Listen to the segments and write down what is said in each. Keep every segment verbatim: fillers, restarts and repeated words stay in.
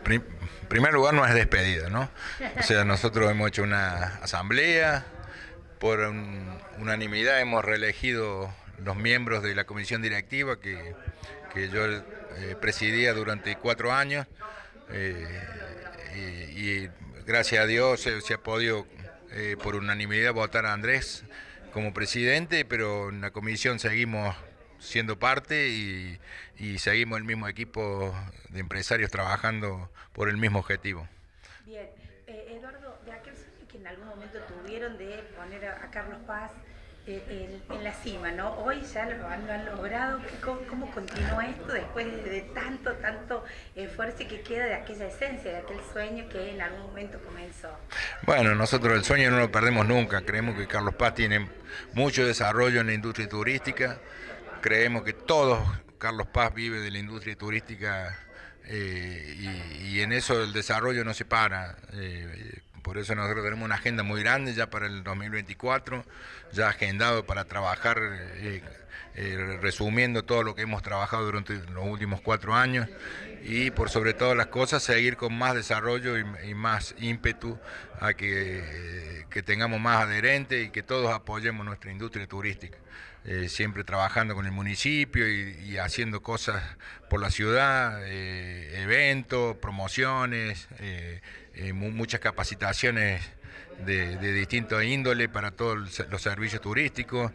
prim, primer lugar no es despedida, ¿no? O sea, nosotros hemos hecho una asamblea, por un, unanimidad hemos reelegido los miembros de la comisión directiva que, que yo eh, presidía durante cuatro años, eh, y, y gracias a Dios se, se ha podido eh, por unanimidad votar a Andrés como presidente, pero en la comisión seguimos siendo parte y, y seguimos el mismo equipo de empresarios trabajando por el mismo objetivo. Bien, eh, Eduardo, de aquel sueño que en algún momento tuvieron de poner a, a Carlos Paz eh, en, en la cima, ¿no? Hoy ya lo han, lo han logrado. ¿Cómo, cómo continúa esto después de, de tanto, tanto esfuerzo que queda de aquella esencia, de aquel sueño que en algún momento comenzó? Bueno, nosotros el sueño no lo perdemos nunca. Creemos que Carlos Paz tiene mucho desarrollo en la industria turística. Creemos que todos, Carlos Paz vive de la industria turística, eh, y, y en eso el desarrollo no se para. Eh, por eso nosotros tenemos una agenda muy grande ya para el dos mil veinticuatro, ya agendado para trabajar, eh, eh, resumiendo todo lo que hemos trabajado durante los últimos cuatro años y por sobre todas las cosas seguir con más desarrollo y, y más ímpetu a que, eh, que tengamos más adherentes y que todos apoyemos nuestra industria turística. Eh, siempre trabajando con el municipio y, y haciendo cosas por la ciudad, eh, eventos, promociones, eh, eh, muchas capacitaciones de, de distinto índole para todos los servicios turísticos,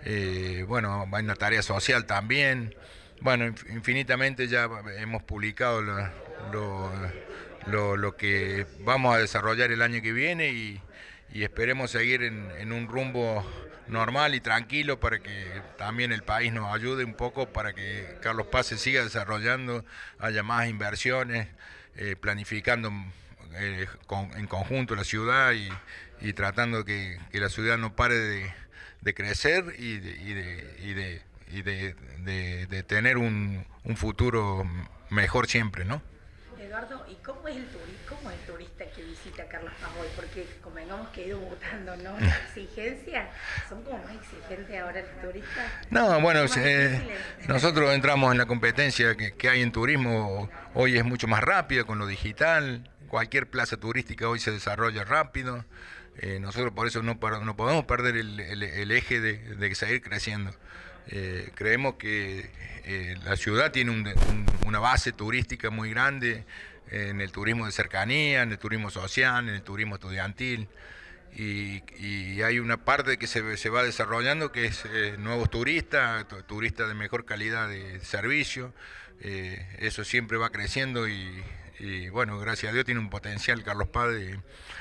eh, bueno, hay una tarea social también, bueno, infinitamente ya hemos publicado lo, lo, lo, lo que vamos a desarrollar el año que viene y, y esperemos seguir en, en un rumbo normal y tranquilo para que también el país nos ayude un poco para que Carlos Paz se siga desarrollando, haya más inversiones, eh, planificando eh, con, en conjunto la ciudad y, y tratando que, que la ciudad no pare de, de crecer y de, y de, y de, y de, de, de tener un, un futuro mejor siempre, ¿no? Eduardo, ¿y cómo es el turista, cómo es el turista que visita Carlos Paz hoy? Porque convengamos que ha ido mutando, ¿no? Las exigencias son como más exigentes ahora los turistas. No, bueno, eh, nosotros entramos en la competencia que, que hay en turismo, hoy es mucho más rápida con lo digital, cualquier plaza turística hoy se desarrolla rápido, eh, nosotros por eso no, no podemos perder el, el, el eje de, de seguir creciendo. Eh, creemos que eh, la ciudad tiene un, un, una base turística muy grande eh, en el turismo de cercanía, en el turismo social, en el turismo estudiantil y, y hay una parte que se, se va desarrollando que es eh, nuevos turistas, turistas de mejor calidad de servicio, eh, eso siempre va creciendo y, y bueno, gracias a Dios tiene un potencial Carlos Paz de,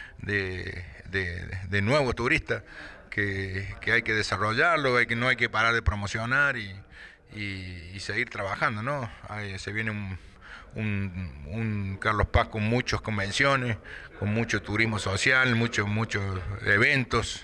de, de, de nuevos turistas. Que, que hay que desarrollarlo, hay que, no hay que parar de promocionar y, y, y seguir trabajando, ¿no? Ahí se viene un, un, un Carlos Paz con muchas convenciones, con mucho turismo social, muchos muchos eventos,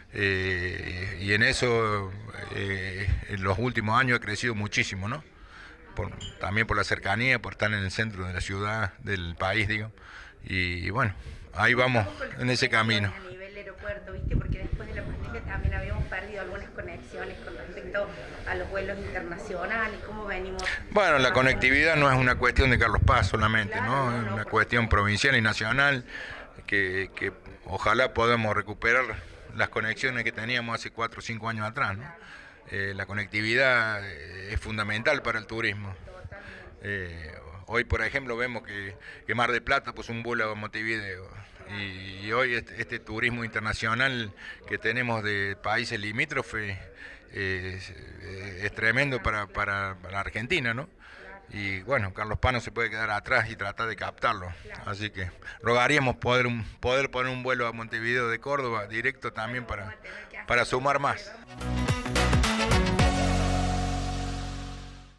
eh, y en eso eh, en los últimos años ha crecido muchísimo, ¿no? Por, también por la cercanía, por estar en el centro de la ciudad, del país, digo, y, y bueno, ahí vamos en ese camino. A nivel aeropuerto, ¿viste? Porque después de la pandemia también habíamos perdido algunas conexiones con respecto a los vuelos internacionales, ¿cómo venimos? Bueno, la conectividad no es una cuestión de Carlos Paz solamente, ¿no? Es una cuestión provincial y nacional que, que ojalá podamos recuperar las conexiones que teníamos hace cuatro o cinco años atrás, ¿no? Eh, la conectividad es fundamental para el turismo. Eh, hoy, por ejemplo, vemos que, que Mar del Plata puso un vuelo a Montevideo y, y hoy este, este turismo internacional que tenemos de países limítrofes eh, es, es tremendo para, para, para Argentina, ¿no? Y bueno, Carlos Paz no se puede quedar atrás y tratar de captarlo. Así que rogaríamos poder, poder poner un vuelo a Montevideo de Córdoba directo también para, para sumar más.